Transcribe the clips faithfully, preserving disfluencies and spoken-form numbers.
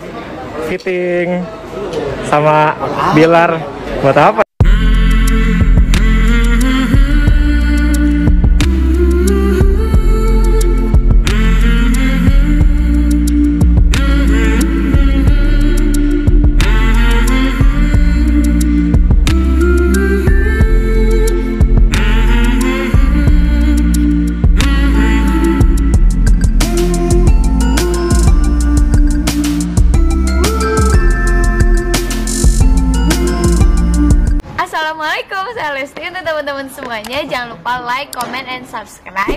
fitting sama Bilar buat apa? Assalamualaikum, saya Lesti. Untuk teman-teman semuanya, jangan lupa like, comment, and subscribe.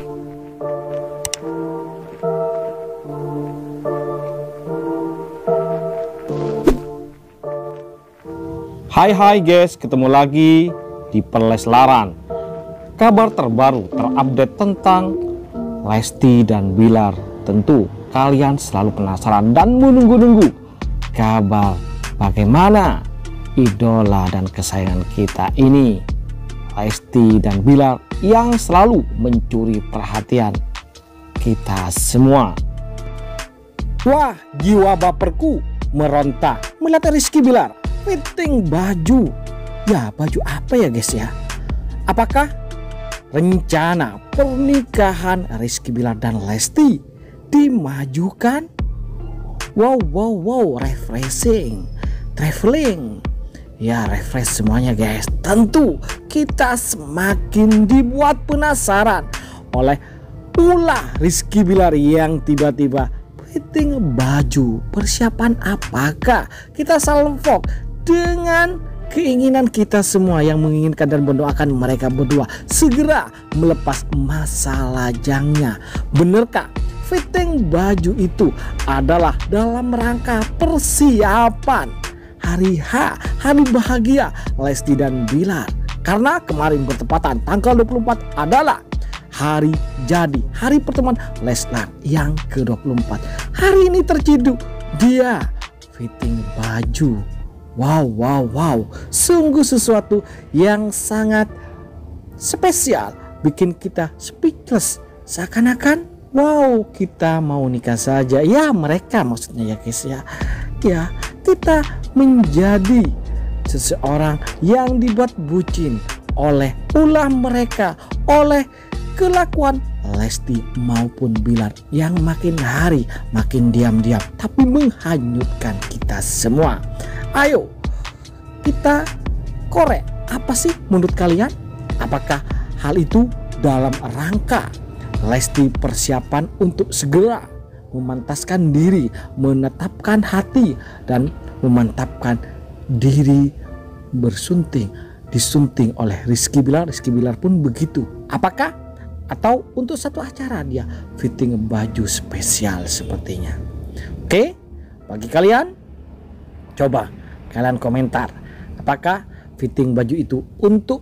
Hai hai guys, ketemu lagi di Peleslaran. Kabar terbaru terupdate tentang Lesti dan Bilar. Tentu kalian selalu penasaran dan menunggu-nunggu kabar bagaimana idola dan kesayangan kita ini, Lesti dan Bilar, yang selalu mencuri perhatian kita semua. Wah, jiwa baperku meronta melihat Rizky Bilar fitting baju. Ya, baju apa ya guys ya? Apakah rencana pernikahan Rizky Bilar dan Lesti dimajukan? Wow, wow, wow, refreshing, traveling. Ya, refresh semuanya guys. Tentu kita semakin dibuat penasaran oleh ulah Rizky Bilar yang tiba-tiba fitting baju. Persiapan apakah? Kita salvok dengan keinginan kita semua yang menginginkan dan mendoakan mereka berdua segera melepas masa lajangnya. Benarkah fitting baju itu adalah dalam rangka persiapan hari H, hari bahagia Lesti dan Bilar? Karena kemarin bertepatan tanggal dua puluh empat adalah hari jadi, hari pertemuan Leslar yang ke dua puluh empat. Hari ini terciduk dia fitting baju. Wow, wow, wow. Sungguh sesuatu yang sangat spesial, bikin kita speechless. Seakan-akan wow, kita mau nikah saja. Ya, mereka maksudnya ya guys ya. Ya, kita menjadi seseorang yang dibuat bucin oleh ulah mereka, oleh kelakuan Lesti maupun Bilar yang makin hari makin diam-diam tapi menghanyutkan kita semua. Ayo kita korek, apa sih menurut kalian? Apakah hal itu dalam rangka Lesti persiapan untuk segera memantaskan diri, menetapkan hati, dan memantapkan diri bersunting, disunting oleh Rizky Bilar? Rizky Bilar pun begitu. Apakah? Atau untuk satu acara dia fitting baju spesial sepertinya? Oke, bagi kalian, coba kalian komentar. Apakah fitting baju itu untuk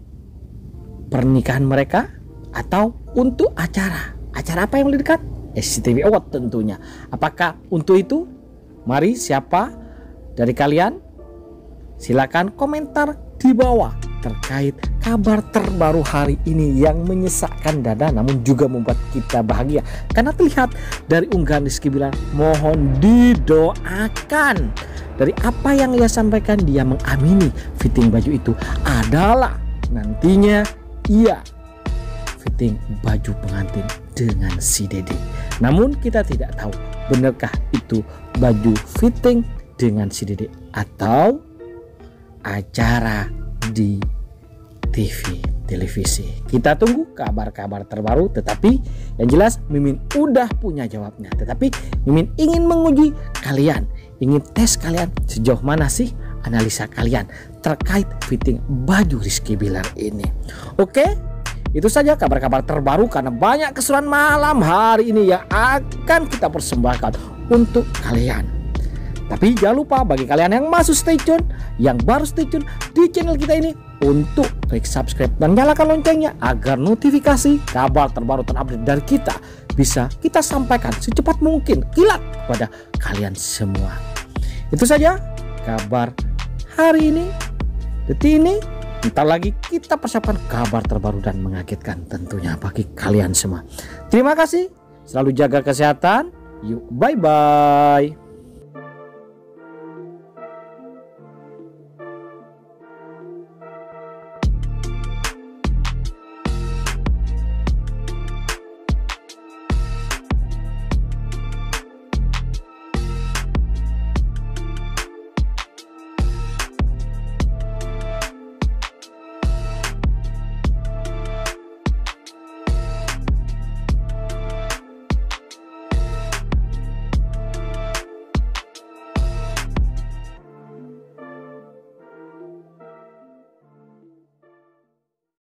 pernikahan mereka atau untuk acara? Acara apa yang lebih dekat? S C T V Award tentunya. Apakah untuk itu? Mari, siapa dari kalian? Silakan komentar di bawah terkait kabar terbaru hari ini yang menyesakkan dada namun juga membuat kita bahagia. Karena terlihat dari unggahan Rizky Bilar, mohon didoakan. Dari apa yang ia sampaikan, dia mengamini fitting baju itu adalah nantinya ia fitting baju pengantin dengan si Dede. Namun kita tidak tahu benarkah itu baju fitting dengan si Dede atau acara di T V televisi. Kita tunggu kabar-kabar terbaru, tetapi yang jelas Mimin udah punya jawabnya. Tetapi Mimin ingin menguji kalian, ingin tes kalian sejauh mana sih analisa kalian terkait fitting baju Rizky Bilar ini. Oke, itu saja kabar-kabar terbaru karena banyak keseruan malam hari ini yang akan kita persembahkan untuk kalian. Tapi jangan lupa bagi kalian yang masuk stay tune, yang baru stay tune di channel kita ini, untuk klik subscribe dan nyalakan loncengnya agar notifikasi kabar terbaru terupdate dari kita bisa kita sampaikan secepat mungkin kilat kepada kalian semua. Itu saja kabar hari ini, detik ini. Ntar lagi kita persiapkan kabar terbaru dan mengagetkan tentunya bagi kalian semua. Terima kasih, selalu jaga kesehatan. Yuk, bye bye.